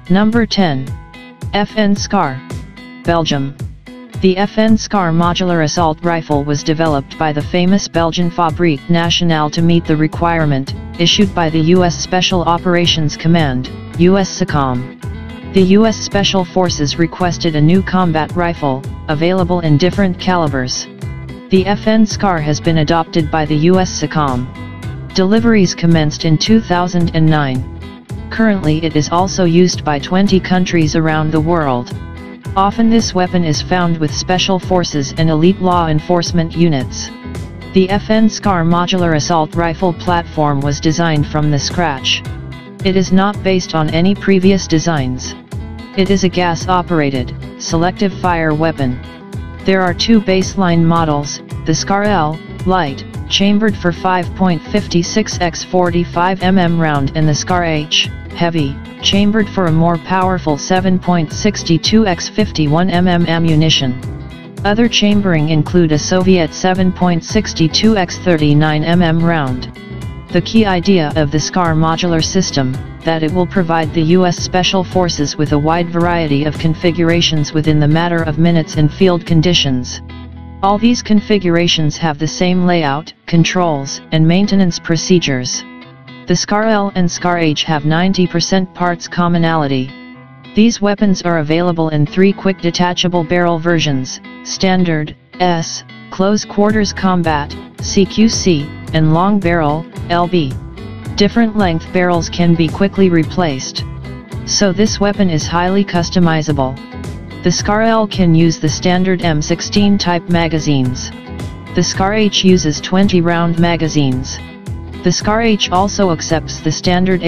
Number 10. FN SCAR, Belgium. The FN SCAR modular assault rifle was developed by the famous Belgian Fabrique Nationale to meet the requirement issued by the U.S. Special Operations Command, US SOCOM. The U.S. Special Forces requested a new combat rifle, available in different calibers. The FN SCAR has been adopted by the US SOCOM. Deliveries commenced in 2009. Currently it is also used by 20 countries around the world. Often this weapon is found with special forces and elite law enforcement units. The FN SCAR modular assault rifle platform was designed from the scratch. It is not based on any previous designs. It is a gas-operated, selective fire weapon. There are two baseline models, the SCAR L, light, chambered for 5.56 x 45 mm round, and the SCAR H, heavy, chambered for a more powerful 7.62 x 51 mm ammunition. Other chambering include a Soviet 7.62 x 39 mm round. The key idea of the SCAR modular system, that it will provide the U.S. Special Forces with a wide variety of configurations within the matter of minutes in field conditions. All these configurations have the same layout, controls, and maintenance procedures. The SCAR L and SCAR H have 90% parts commonality. These weapons are available in 3 quick detachable barrel versions, Standard, S, Close Quarters Combat, CQC, and Long Barrel, LB. Different length barrels can be quickly replaced. So this weapon is highly customizable. The SCAR L can use the standard M16 type magazines. The SCAR H uses 20-round magazines. The SCAR H also accepts the standard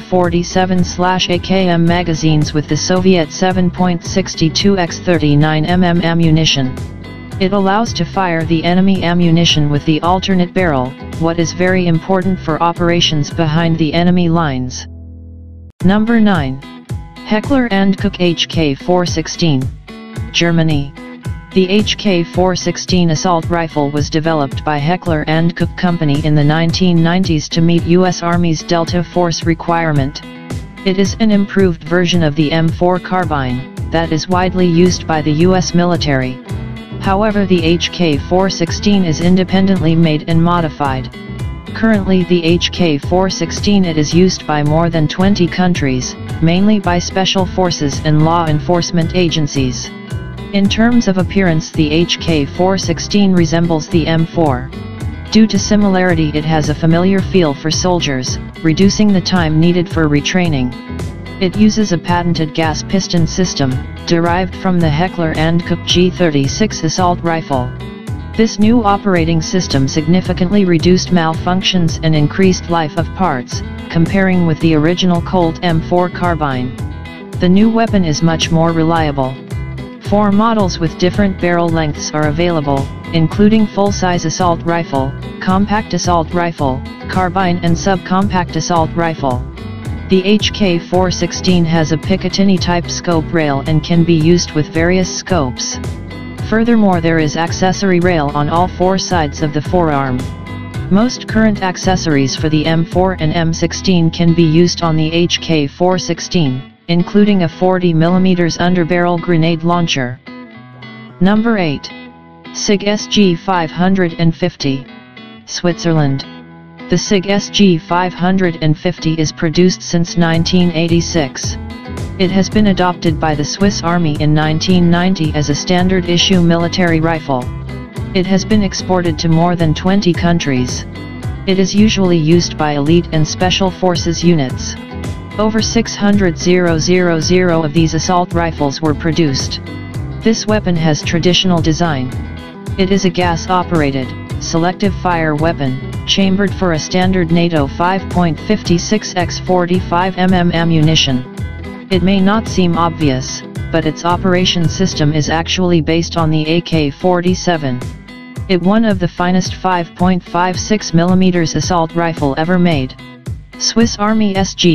AK-47/AKM magazines with the Soviet 7.62 x 39 mm ammunition. It allows to fire the enemy ammunition with the alternate barrel, what is very important for operations behind the enemy lines. Number 9. Heckler & Koch HK416, Germany. The HK416 assault rifle was developed by Heckler & Koch Company in the 1990s to meet U.S. Army's Delta Force requirement. It is an improved version of the M4 carbine, that is widely used by the U.S. military. However, the HK416 is independently made and modified. Currently the HK416 it is used by more than 20 countries, mainly by special forces and law enforcement agencies. In terms of appearance, the HK416 resembles the M4. Due to similarity, it has a familiar feel for soldiers, reducing the time needed for retraining. It uses a patented gas piston system, derived from the Heckler & Koch G36 assault rifle. This new operating system significantly reduced malfunctions and increased life of parts, comparing with the original Colt M4 carbine. The new weapon is much more reliable. 4 models with different barrel lengths are available, including full-size assault rifle, compact assault rifle, carbine and subcompact assault rifle. The HK416 has a Picatinny-type scope rail and can be used with various scopes. Furthermore, there is accessory rail on all 4 sides of the forearm. Most current accessories for the M4 and M16 can be used on the HK416, including a 40mm underbarrel grenade launcher. Number 8. SIG SG550, Switzerland. The SIG SG550 is produced since 1986. It has been adopted by the Swiss Army in 1990 as a standard-issue military rifle. It has been exported to more than 20 countries. It is usually used by elite and special forces units. Over 600,000 of these assault rifles were produced. This weapon has traditional design. It is a gas-operated, selective fire weapon, chambered for a standard NATO 5.56 x 45 mm ammunition. It may not seem obvious, but its operation system is actually based on the AK-47. It one of the finest 5.56 mm assault rifle ever made. Swiss Army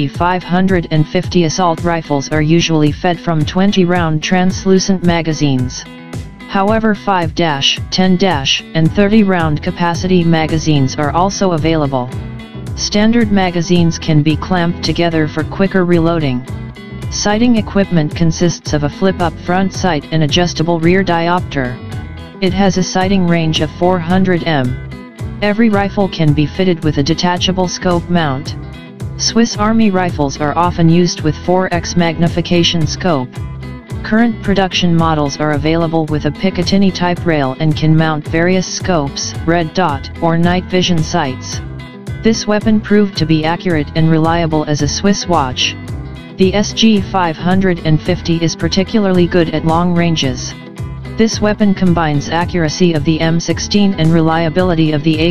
SG550 assault rifles are usually fed from 20-round translucent magazines. However, 5-, 10-, and 30-round capacity magazines are also available. Standard magazines can be clamped together for quicker reloading. Sighting equipment consists of a flip-up front sight and adjustable rear diopter. It has a sighting range of 400 m. Every rifle can be fitted with a detachable scope mount. Swiss Army rifles are often used with 4x magnification scope. Current production models are available with a Picatinny type rail and can mount various scopes, red dot, or night vision sights. This weapon proved to be accurate and reliable as a Swiss watch. The SG 550 is particularly good at long ranges. This weapon combines accuracy of the M16 and reliability of the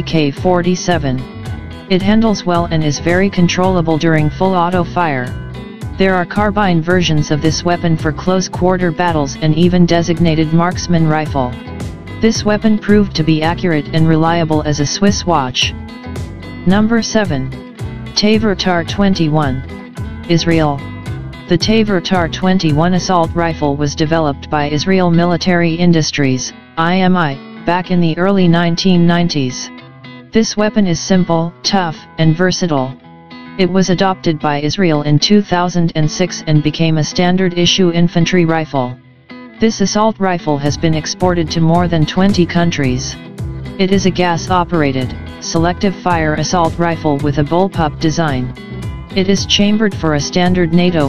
AK-47. It handles well and is very controllable during full auto fire. There are carbine versions of this weapon for close-quarter battles and even designated marksman rifle. This weapon proved to be accurate and reliable as a Swiss watch. Number 7. Tavor TAR-21. Israel. The Tavor TAR-21 assault rifle was developed by Israel Military Industries, IMI, back in the early 1990s. This weapon is simple, tough, and versatile. It was adopted by Israel in 2006 and became a standard-issue infantry rifle. This assault rifle has been exported to more than 20 countries. It is a gas-operated, selective fire assault rifle with a bullpup design. It is chambered for a standard NATO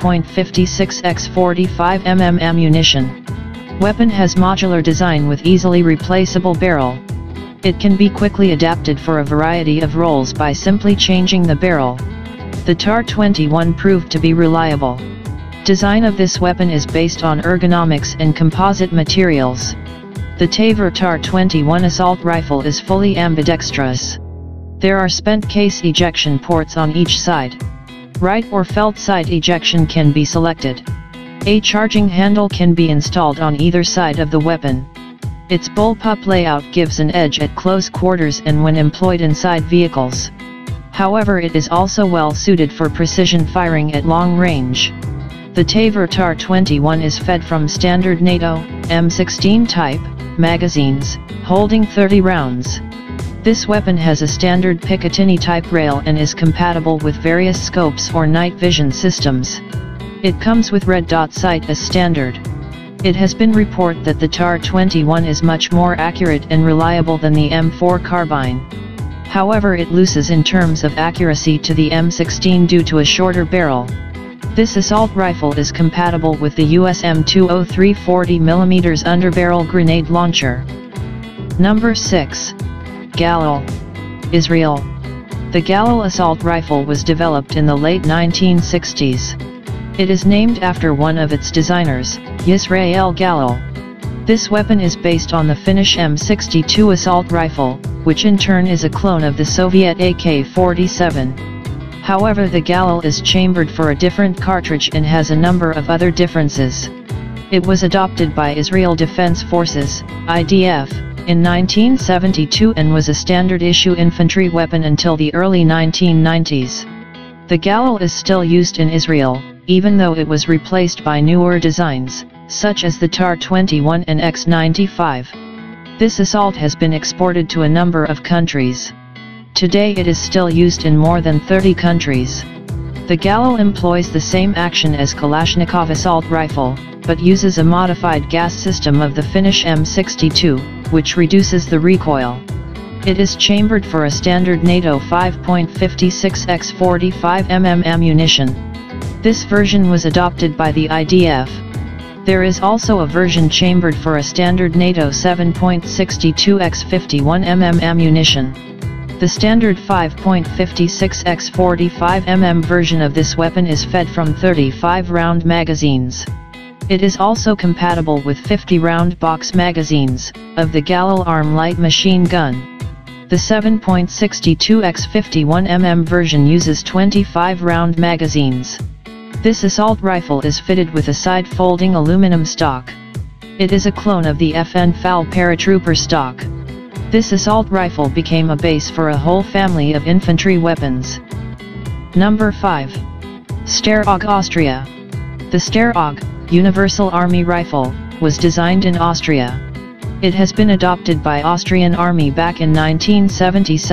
5.56x 45 mm ammunition. Weapon has modular design with easily replaceable barrel. It can be quickly adapted for a variety of roles by simply changing the barrel. The TAR-21 proved to be reliable. Design of this weapon is based on ergonomics and composite materials. The Tavor TAR-21 assault rifle is fully ambidextrous. There are spent case ejection ports on each side. Right or felt sight ejection can be selected. A charging handle can be installed on either side of the weapon. Its bullpup layout gives an edge at close quarters and when employed inside vehicles. However, it is also well suited for precision firing at long range. The Tavor TAR-21 is fed from standard NATO M16 type magazines, holding 30 rounds. This weapon has a standard Picatinny type rail and is compatible with various scopes or night vision systems. It comes with red dot sight as standard. It has been reported that the TAR-21 is much more accurate and reliable than the M4 carbine. However, it loses in terms of accuracy to the M16 due to a shorter barrel. This assault rifle is compatible with the US M203 40mm underbarrel grenade launcher. Number 6. Galil. Israel. The Galil assault rifle was developed in the late 1960s. It is named after one of its designers, Yisrael Galil. This weapon is based on the Finnish M62 assault rifle, which in turn is a clone of the Soviet AK-47. However, the Galil is chambered for a different cartridge and has a number of other differences. It was adopted by Israel Defense Forces, IDF, in 1972 and was a standard-issue infantry weapon until the early 1990s. The Galil is still used in Israel, even though it was replaced by newer designs, such as the TAR-21 and X-95. This assault has been exported to a number of countries. Today it is still used in more than 30 countries. The Galil employs the same action as Kalashnikov assault rifle, but uses a modified gas system of the Finnish M62, which reduces the recoil. It is chambered for a standard NATO 5.56x 45 mm ammunition. This version was adopted by the IDF. There is also a version chambered for a standard NATO 7.62x 51 mm ammunition. The standard 5.56x 45 mm version of this weapon is fed from 35-round magazines. It is also compatible with 50-round box magazines, of the Galil arm light machine gun. The 7.62x 51 mm version uses 25-round magazines. This assault rifle is fitted with a side-folding aluminum stock. It is a clone of the FN FAL paratrooper stock. This assault rifle became a base for a whole family of infantry weapons. Number 5. Steyr-AUG Austria. The Steyr-AUG, Universal Army Rifle, was designed in Austria. It has been adopted by Austrian Army back in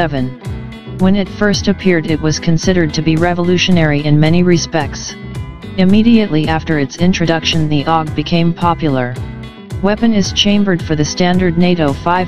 1977. When it first appeared, it was considered to be revolutionary in many respects. Immediately after its introduction, the AUG became popular. Weapon is chambered for the standard NATO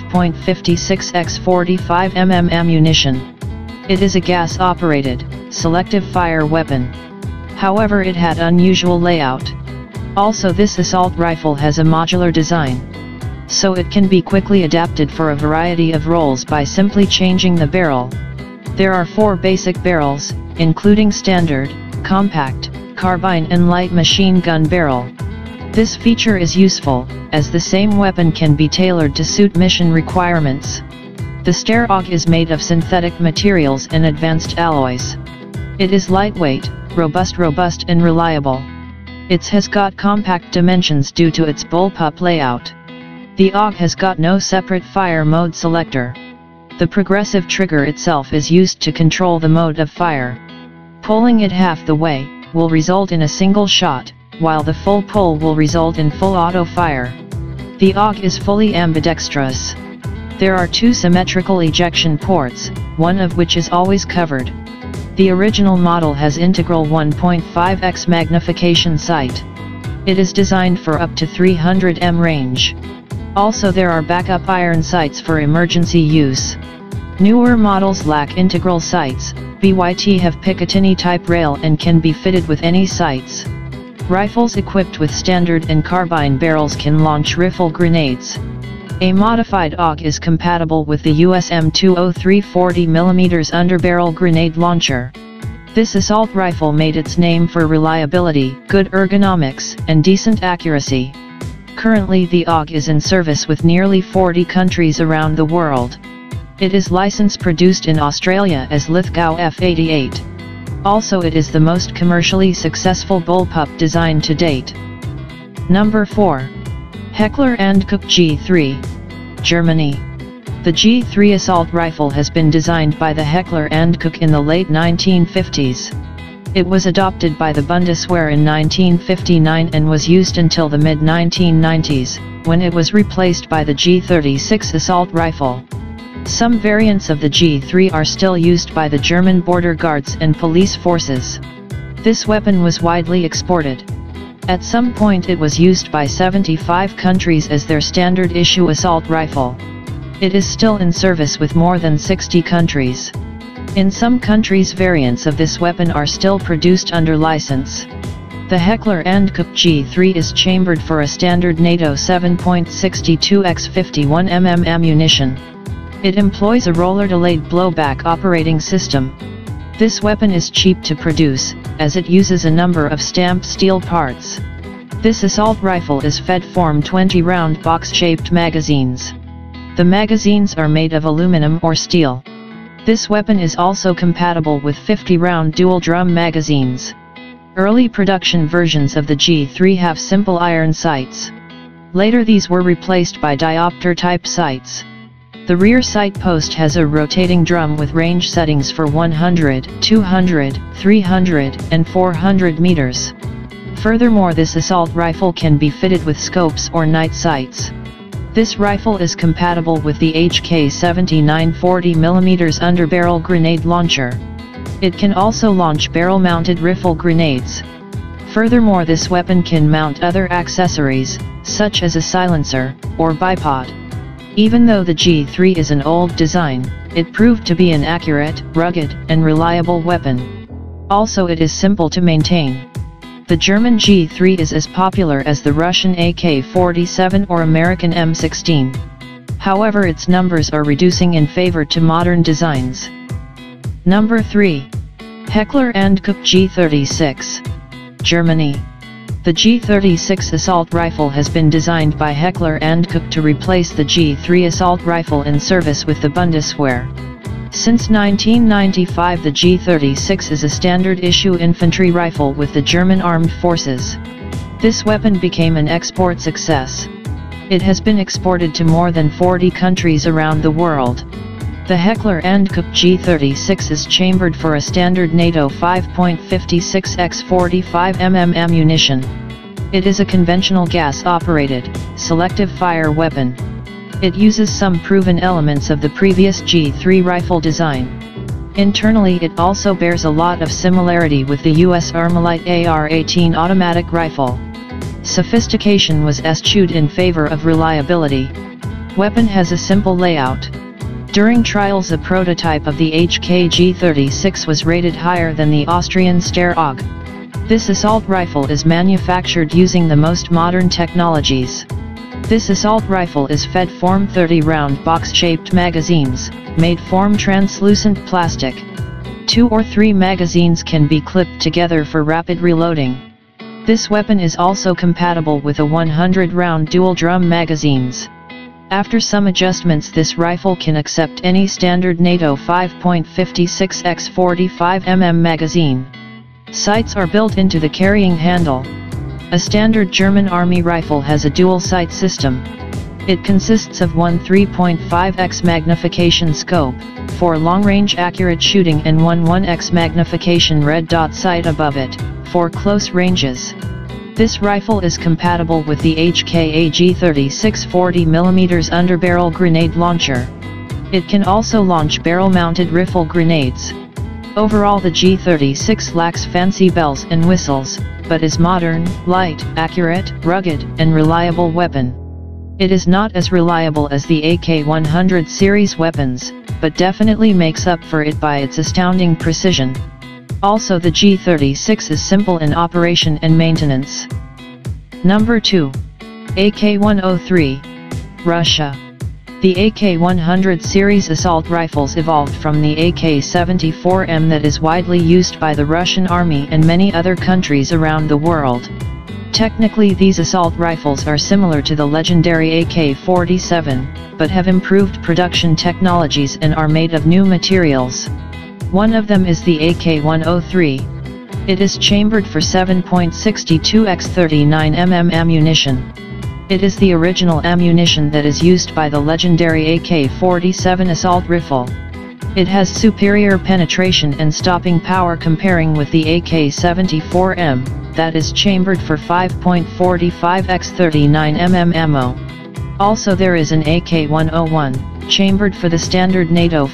5.56x 45mm ammunition. It is a gas-operated, selective fire weapon. However, it had unusual layout. Also, this assault rifle has a modular design, so it can be quickly adapted for a variety of roles by simply changing the barrel. There are 4 basic barrels, including standard, compact, carbine and light machine gun barrel. This feature is useful, as the same weapon can be tailored to suit mission requirements. The Steyr AUG is made of synthetic materials and advanced alloys. It is lightweight, robust and reliable. It has got compact dimensions due to its bullpup layout. The AUG has got no separate fire mode selector. The progressive trigger itself is used to control the mode of fire. Pulling it half the way will result in a single shot, while the full pull will result in full auto fire. The AUG is fully ambidextrous. There are 2 symmetrical ejection ports, one of which is always covered. The original model has integral 1.5x magnification sight. It is designed for up to 300 m range. Also, there are backup iron sights for emergency use. Newer models lack integral sights, BYT have Picatinny type rail and can be fitted with any sights. Rifles equipped with standard and carbine barrels can launch rifle grenades. A modified AUG is compatible with the US M203 40mm underbarrel grenade launcher. This assault rifle made its name for reliability, good ergonomics, and decent accuracy. Currently, the AUG is in service with nearly 40 countries around the world. It is license produced in Australia as Lithgow F88. Also, it is the most commercially successful bullpup design to date. Number 4. Heckler & Koch G3, Germany. The G3 assault rifle has been designed by the Heckler & Koch in the late 1950s. It was adopted by the Bundeswehr in 1959 and was used until the mid-1990s, when it was replaced by the G36 assault rifle. Some variants of the G3 are still used by the German border guards and police forces. This weapon was widely exported. At some point it was used by 75 countries as their standard issue assault rifle. It is still in service with more than 60 countries. In some countries, variants of this weapon are still produced under license. The Heckler & Koch G3 is chambered for a standard NATO 7.62x 51mm ammunition. It employs a roller-delayed blowback operating system. This weapon is cheap to produce, as it uses a number of stamped steel parts. This assault rifle is fed from 20-round box-shaped magazines. The magazines are made of aluminum or steel. This weapon is also compatible with 50-round dual-drum magazines. Early production versions of the G3 have simple iron sights. Later these were replaced by diopter-type sights. The rear sight post has a rotating drum with range settings for 100, 200, 300, and 400 meters. Furthermore, this assault rifle can be fitted with scopes or night sights. This rifle is compatible with the HK-79 40mm underbarrel grenade launcher. It can also launch barrel-mounted rifle grenades. Furthermore, this weapon can mount other accessories, such as a silencer, or bipod. Even though the G3 is an old design, it proved to be an accurate, rugged, and reliable weapon. Also, it is simple to maintain. The German G3 is as popular as the Russian AK-47 or American M16. However, its numbers are reducing in favor to modern designs. Number 3. Heckler & Koch G36, Germany. The G36 assault rifle has been designed by Heckler & Koch to replace the G3 assault rifle in service with the Bundeswehr. Since 1995, the G36 is a standard issue infantry rifle with the German Armed Forces. This weapon became an export success. It has been exported to more than 40 countries around the world. The Heckler & Koch G36 is chambered for a standard NATO 5.56x 45mm ammunition. It is a conventional gas-operated, selective fire weapon. It uses some proven elements of the previous G3 rifle design. Internally it also bears a lot of similarity with the US Armalite AR-18 automatic rifle. Sophistication was eschewed in favor of reliability. Weapon has a simple layout. During trials a prototype of the HK-G36 was rated higher than the Austrian Steyr-AUG. This assault rifle is manufactured using the most modern technologies. This assault rifle is fed Form 30 round box-shaped magazines, made from translucent plastic. 2 or 3 magazines can be clipped together for rapid reloading. This weapon is also compatible with a 100-round dual-drum magazines. After some adjustments this rifle can accept any standard NATO 5.56x 45mm magazine. Sights are built into the carrying handle. A standard German Army rifle has a dual sight system. It consists of one 3.5x magnification scope, for long-range accurate shooting and one 1x magnification red dot sight above it, for close ranges. This rifle is compatible with the HK-AG-36 40mm underbarrel grenade launcher. It can also launch barrel-mounted rifle grenades. Overall the G36 lacks fancy bells and whistles, but is modern, light, accurate, rugged, and reliable weapon. It is not as reliable as the AK-100 series weapons, but definitely makes up for it by its astounding precision. Also the G36 is simple in operation and maintenance. Number 2. AK-103. Russia. The AK-100 series assault rifles evolved from the AK-74M that is widely used by the Russian Army and many other countries around the world. Technically these assault rifles are similar to the legendary AK-47, but have improved production technologies and are made of new materials. One of them is the AK-103. It is chambered for 7.62x 39mm ammunition. It is the original ammunition that is used by the legendary AK-47 assault rifle. It has superior penetration and stopping power comparing with the AK-74M, that is chambered for 5.45x 39mm ammo. Also there is an AK-101, chambered for the standard NATO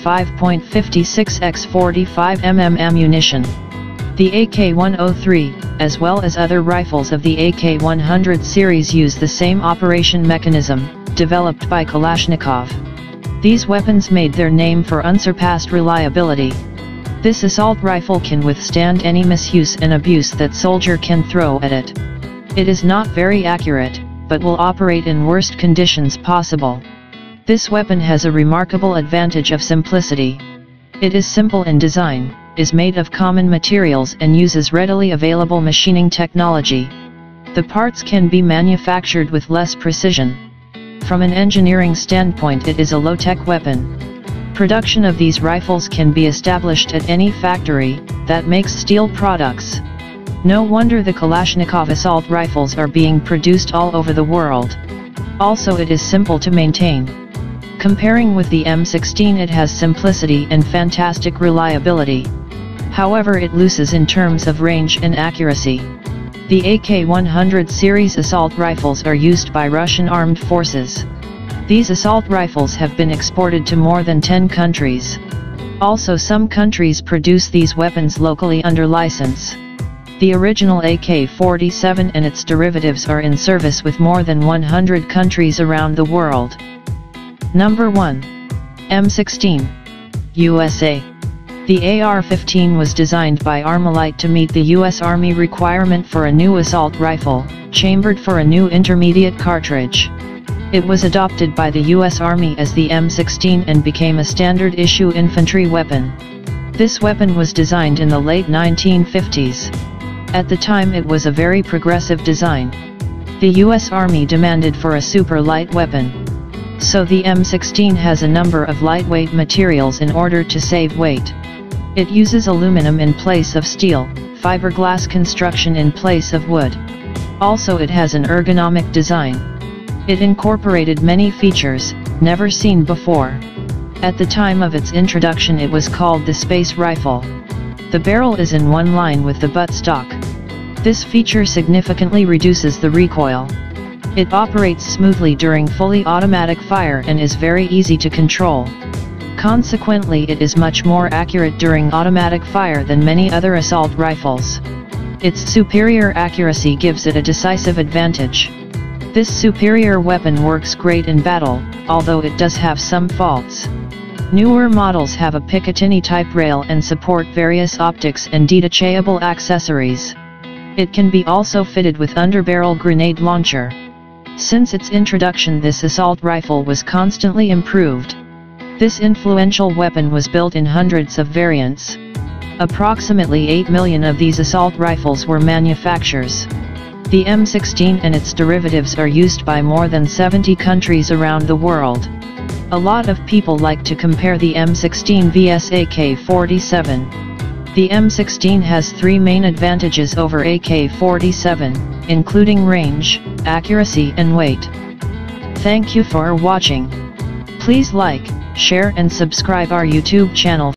5.56x 45mm ammunition. The AK-103, as well as other rifles of the AK-100 series use the same operation mechanism, developed by Kalashnikov. These weapons made their name for unsurpassed reliability. This assault rifle can withstand any misuse and abuse that soldier can throw at it. It is not very accurate, but will operate in worst conditions possible. This weapon has a remarkable advantage of simplicity. It is simple in design, is made of common materials and uses readily available machining technology. The parts can be manufactured with less precision. From an engineering standpoint it is a low-tech weapon. Production of these rifles can be established at any factory that makes steel products. No wonder the Kalashnikov assault rifles are being produced all over the world. Also it is simple to maintain. Comparing with the M16 it has simplicity and fantastic reliability. However it loses in terms of range and accuracy. The AK-100 series assault rifles are used by Russian armed forces. These assault rifles have been exported to more than 10 countries. Also some countries produce these weapons locally under license. The original AK-47 and its derivatives are in service with more than 100 countries around the world. Number 1. M16. USA. The AR-15 was designed by Armalite to meet the U.S. Army requirement for a new assault rifle, chambered for a new intermediate cartridge. It was adopted by the U.S. Army as the M16 and became a standard-issue infantry weapon. This weapon was designed in the late 1950s. At the time it was a very progressive design. The U.S. Army demanded for a super light weapon. So the M16 has a number of lightweight materials in order to save weight. It uses aluminum in place of steel, fiberglass construction in place of wood. Also it has an ergonomic design. It incorporated many features, never seen before. At the time of its introduction it was called the Space Rifle. The barrel is in one line with the buttstock. This feature significantly reduces the recoil. It operates smoothly during fully automatic fire and is very easy to control. Consequently, it is much more accurate during automatic fire than many other assault rifles. Its superior accuracy gives it a decisive advantage. This superior weapon works great in battle, although it does have some faults. Newer models have a Picatinny-type rail and support various optics and detachable accessories. It can be also fitted with underbarrel grenade launcher. Since its introduction, this assault rifle was constantly improved. This influential weapon was built in hundreds of variants. Approximately 8 million of these assault rifles were manufactured. The M16 and its derivatives are used by more than 70 countries around the world. A lot of people like to compare the M16 vs AK-47. The M16 has 3 main advantages over AK-47, including range, accuracy and weight. Thank you for watching. Please like, share and subscribe our YouTube channel.